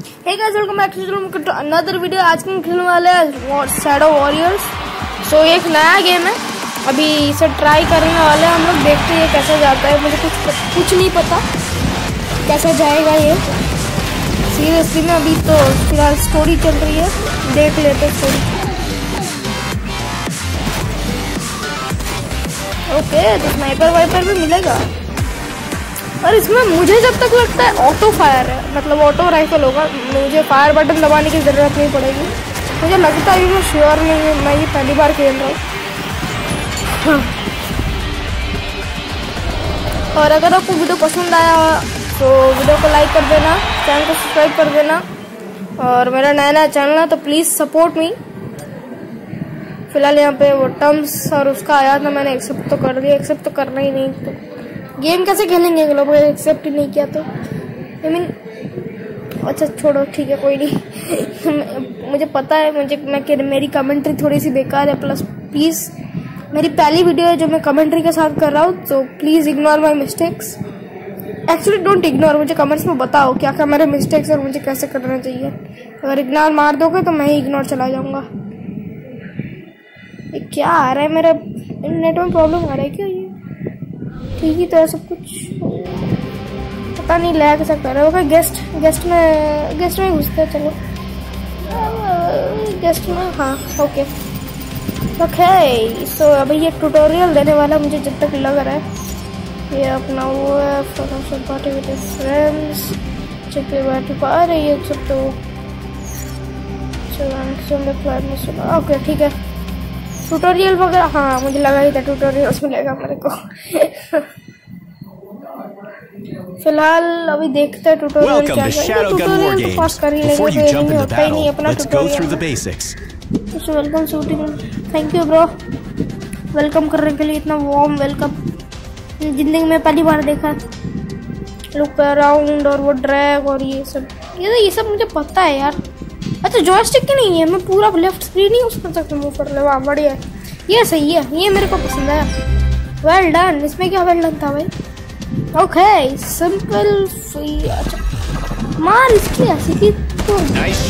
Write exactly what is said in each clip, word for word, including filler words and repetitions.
Hey guys, welcome back to another video. आज हम खेलने वाले हैं शैडो वॉरियर्स। सो एक नया गेम है, अभी इसे ट्राई करने वाले हैं हम लोग। देखते हैं कैसे जाता है। मुझे कुछ कुछ नहीं पता कैसा जाएगा ये सीरियसली में। अभी तो फिलहाल स्टोरी चल रही है, देख लेते स्टोरी। ओके, तो स्नाइपर वाइपर भी मिलेगा। और इसमें मुझे जब तक लगता है ऑटो फायर है, मतलब ऑटो राइफल होगा। मुझे फायर बटन दबाने की ज़रूरत नहीं पड़ेगी। मुझे लगता है मैं श्योर नहीं हूँ, मैं ये पहली बार खेल रहा हूँ। हाँ। और अगर आपको वीडियो पसंद आया तो वीडियो को लाइक कर देना, चैनल को सब्सक्राइब कर देना। और मेरा नया नया चैनल है तो प्लीज़ सपोर्ट मी। फिलहाल यहाँ पे वो टर्म्स और उसका आया था, मैंने एक्सेप्ट तो कर दिया। एक्सेप्ट तो करना ही नहीं तो गेम कैसे खेलेंगे लोग, एक्सेप्ट ही नहीं किया तो। आई मीन अच्छा छोड़ो, ठीक है कोई नहीं। मुझे पता है, मुझे मैं मेरी कमेंट्री थोड़ी सी बेकार है। प्लस प्लीज़ मेरी पहली वीडियो है जो मैं कमेंट्री के साथ कर रहा हूँ, तो please ignore my mistakes. Actually don't ignore, मुझे कमेंट्स में बताओ क्या क्या मेरे मिस्टेक्स और मुझे कैसे करना चाहिए। अगर इग्नोर मार दोगे तो मैं ही इग्नोर चला जाऊँगा। ये क्या आ रहा है, मेरा नेट में प्रॉब्लम आ रहा है क्या? ये ठीक ही तो है सब कुछ, पता नहीं लैग कैसा कर रहा होगा। गेस्ट गेस्ट में गेस्ट में घुसते हैं। चलो गेस्ट में, हाँ ओके ओके। सो अभी ये ट्यूटोरियल देने वाला मुझे जब तक लग रहा है। ये अपना वो है पार्टी विद फ्रेंड्स, चुके बैठे पा रही है सब तो। चलो सुना, ओके ठीक है। ट्यूटोरियल वगैरह, हाँ मुझे लगा ही था ट्यूटोरियल मिलेगा मेरे को। फिलहाल अभी देखते हैं ट्यूटोरियल क्या है। ट्यूटोरियल तो पास कर ही लेंगे, होता ही नहीं अपना tutorial. Welcome shooting, thank you bro welcome करने के लिए, इतना वार्म वेलकम। जिंदगी में पहली बार देखा लुक अराउंड और वो ड्रैग और ये सब। ये ये सब मुझे पता है यार। अच्छा जॉयस्टिक की नहीं है, मैं पूरा लेफ्ट स्क्रीन ही उस पर तक मूव कर ले। वाह बढ़िया, ये सही है, ये मेरे को पसंद है। Well done. इसमें क्या वेल डन था भाई? Okay simple. अच्छा मार इसकी ऐसी की तो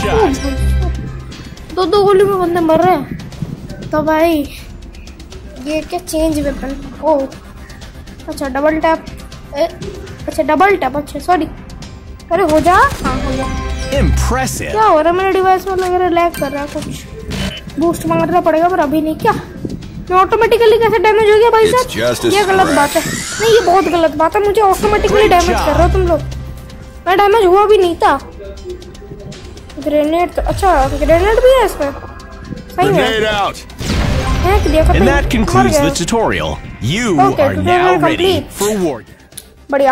दो दो गोली में बंदे मर रहे हैं। तो भाई ये क्या चेंज वेपन? ओह अच्छा डबल टैप, अच्छा डबल टैप, अच्छा सॉरी। अरे हो जा, हाँ हो गया। Impressive. क्या हो रहा है मेरे डिवाइस में? लग रहा है लैग कर रहा है, कुछ बूस्ट मांगना पड़ेगा पर अभी नहीं। क्या मैं ऑटोमेटिकली कैसे डैमेज हो गया भाई साहब? ये गलत बात है। नहीं ये बहुत गलत बात है, मुझे ऑटोमेटिकली डैमेज कर रहे हो तुम लोग। मैं डैमेज हुआ भी नहीं था। ग्रेनेड तो, अच्छा ग्रेनेड भी है इसमें, सही है। फेंक दिया खत्म। And that concludes the tutorial. You okay, are now ready for war. बढ़िया।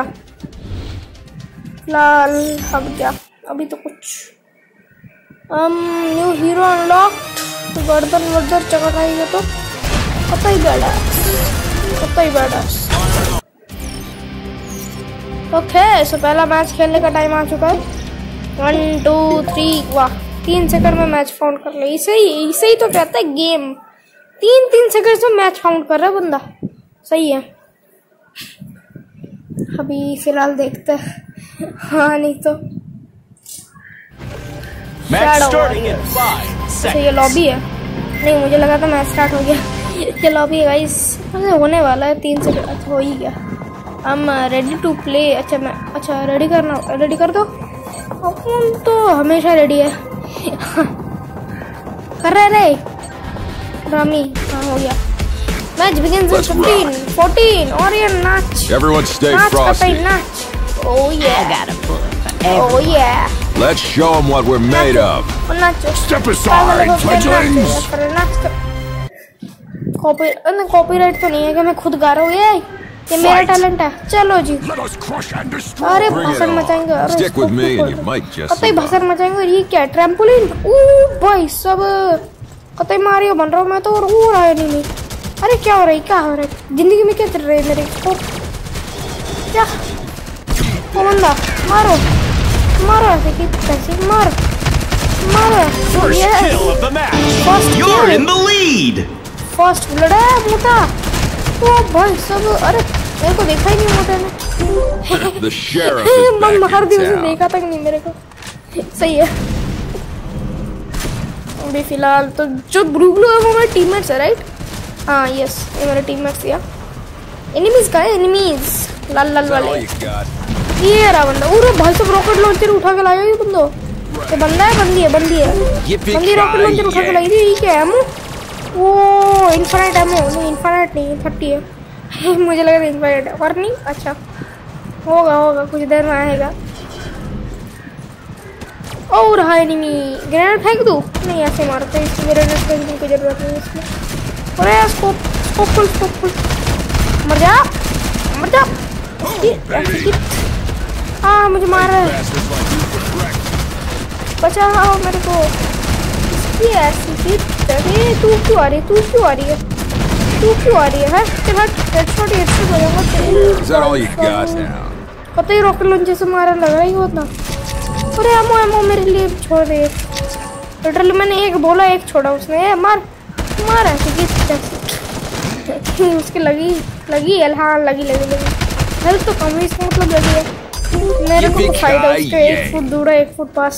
फिलहाल अब क्या, अभी तो कुछ um, न्यू हीरो अनलॉक्ड। तो गर्दन वर्दन चकराएंगे तो पता ही बैठा पता ही बैठा ओके सो पहला मैच खेलने का टाइम आ चुका है। वन टू थ्री, वाह तीन सेकंड में मैच फाउंड कर ले। इसे ही इसे ही तो कहता है गेम। तीन तीन सेकंड में मैच फाउंड कर रहा है बंदा, सही है। अभी फिलहाल देखते हैं। हाँ नहीं तो अच्छा ये लॉबी है। नहीं मुझे लगा था मैच स्टार्ट हो गया। ये लॉबी है गाइस, होने वाला है तीन सेकंड। अच्छा हो ही गया। हम रेडी टू प्ले। अच्छा मैं अच्छा रेडी करना, रेडी कर दो। हम तो हमेशा रेडी है। कर रहे रे रामी, हाँ हो गया। Match begins in fifteen, fourteen और ये नाच Everyone stay frosty. नाच। Oh yeah. Oh yeah. Let's show them what we're made of. Step aside, fledglings. Copy copyright तो नहीं है कि मैं खुद गा रहा हूँ? ये ये मेरा टैलेंट है। चलो जी। अरे भाषण मचाएंगे। Stick with me and you might just. कतई भाषण मचाएंगे। और ये क्या है? ट्रैम्पोलिन। ओह भाई सब कतई मारियो बन रहा हूँ मैं तो, और हो रहा है नहीं। अरे क्या हो रहा है, क्या हो रहा है जिंदगी में? क्या चल रहा है मेरे को? क्या वो बंदा मारो मारो ऐसे कि कैसे मार मारो। फर्स्ट ब्लड है मोटा। ओ भाई सब, अरे मेरे को देखा ही नहीं मोटे ने। The sheriff is back मार दी in उसे, town. देखा तक नहीं मेरे को। सही है। अभी फिलहाल तो जो ब्लू ब्लू है वो मेरे टीममेट्स है, राइट? हाँ यस, ये मेरे टीममेट्स या एनिमीज का है, एनिमीज लाल लाल वाले। ये रहा बंदा। पूरा भाई सब रॉकेट लॉन्चर उठा के लाया ये बंदो। ये बंदा है, बंदी है, बंदी है, बंदी रॉकेट लॉन्चर उठा के लाई थी। ये क्या है एमो? वो इनफाइनाइट एमो नहीं, इनफाइनाइट नहीं, थर्टी है। मुझे लगा था इनफाइनाइट है और नहीं। अच्छा होगा होगा कुछ देर में आएगा। और रहा एनिमी। ग्रेनेड फेंक दूँ? नहीं, ऐसे मारते हैं इसमें, ग्रेनेड फेंकने की जरूरत नहीं इसमें। अरे scope scope full scope full. मर जा मर जा। हाँ मुझे मार रहा है, बचाओ मेरे को। इसकी ऐसी किट। अरे तू क्यों आ रही है, तू क्यों आ रही है, तू क्यों आ रही है? चल हट, हेडशॉट हेडशॉट हो जाऊंगा। पता ही रॉकेट लॉन्चर से मारा लग रहा ही होता। अरे एमो एमो मेरे लिए छोड़ दे। लिटरली मैंने एक बोला एक छोड़ा उसने। मार मार ऐसे उसके लगी लगी हाँ लगी लगी लगी। हेल्थ तो कम ही, इसका मतलब लगी है। मेरे को फाइट है उसके एक फुट दूर है, एक फुट पास।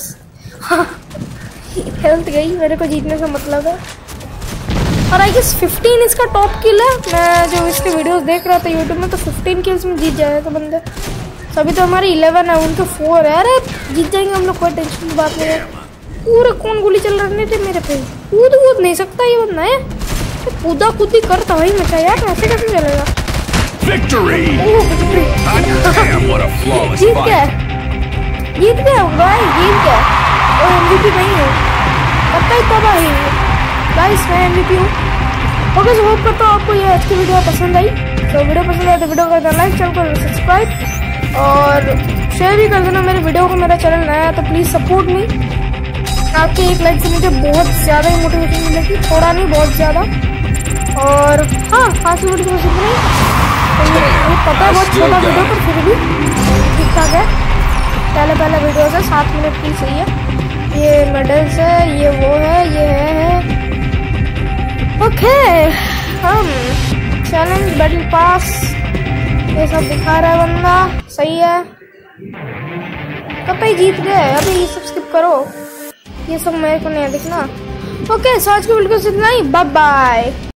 हेल्थ गई, मेरे को जीतने से मतलब है। और आई गेस फिफ्टीन इसका टॉप किल है। मैं जो इसके वीडियोस देख रहा था यूट्यूब में, तो फिफ्टीन किल्स में जीत जाएगा तो बंदे। अभी तो हमारे इलेवन है, उनके फोर है। अरे जीत जाएंगे हम लोग, कोई टेंशन की बात नहीं है। पूरे कौन गोली चल रहे थे मेरे पे। कूद कूद नहीं सकता ये बंदा है, कूदा कूदी करता भाई मचा यार, ऐसे कैसे चलेगा। Victory! जीत गया जीत गया भाई, जीत गया। और एमवीपी नहीं हूँ, पता ही तब आई गाइस, मैं एमवीपी हूँ। ओके सो होप करता हूँ आपको ये आज की वीडियो पसंद आई। तो वीडियो पसंद आए तो वीडियो को लाइक, चैनल को सब्सक्राइब और शेयर भी कर देना मेरे वीडियो को। मेरा चैनल नया है तो प्लीज़ सपोर्ट मी। आपके एक लाइक से मुझे बहुत ज़्यादा ही मोटिवेशन मिलेगी, थोड़ा नहीं बहुत ज़्यादा। और हाँ आज की वीडियो को सीख रही मुझे पता है बहुत छोटा वीडियो, पर फिर भी ठीक ठाक है। पहले पहले वीडियो है, सात मिनट की सही है। ये मेडल्स है, ये वो है, ये है, है। ओके हम चैलेंज बैटल पास ये सब दिखा रहा है बंदा, सही है। कब ही जीत गए, अभी ये सब स्किप करो, ये सब मेरे को नहीं दिखना। ओके सो आज की वीडियो को इतना ही, बाय बाय।